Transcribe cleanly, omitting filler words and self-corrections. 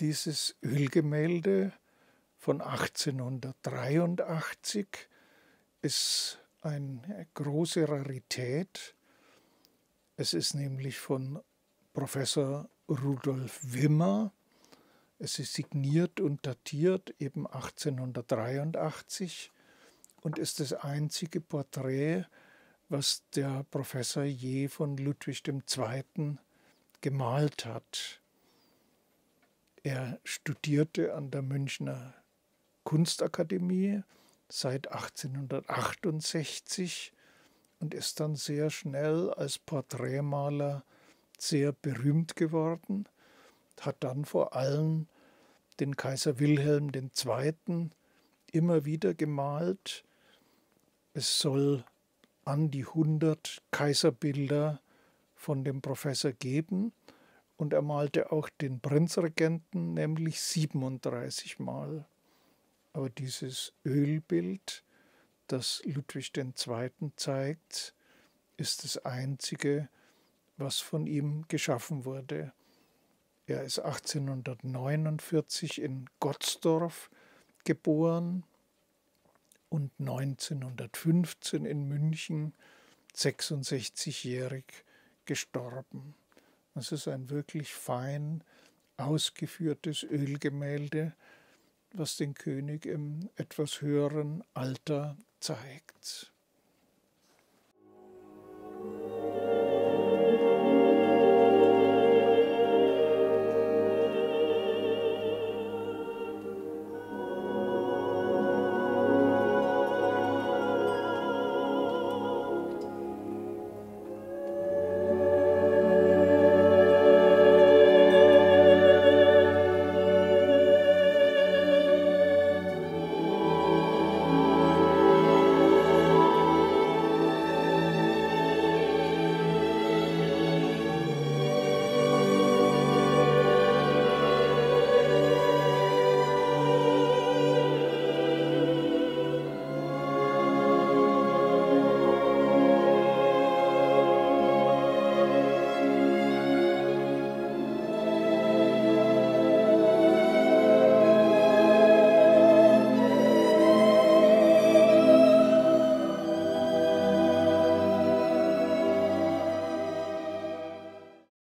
Dieses Ölgemälde von 1883 ist eine große Rarität. Es ist nämlich von Professor Rudolf Wimmer. Es ist signiert und datiert eben 1883 und ist das einzige Porträt, was der Professor je von Ludwig II. Gemalt hat. Er studierte an der Münchner Kunstakademie seit 1868 und ist dann sehr schnell als Porträtmaler sehr berühmt geworden, hat dann vor allem den Kaiser Wilhelm II. Immer wieder gemalt. Es soll an die 100 Kaiserbilder von dem Professor geben. Und er malte auch den Prinzregenten, nämlich 37 Mal. Aber dieses Ölbild, das Ludwig II. Zeigt, ist das einzige, was von ihm geschaffen wurde. Er ist 1849 in Gottsdorf geboren und 1915 in München, 66-jährig, gestorben. Es ist ein wirklich fein ausgeführtes Ölgemälde, was den König im etwas höheren Alter zeigt.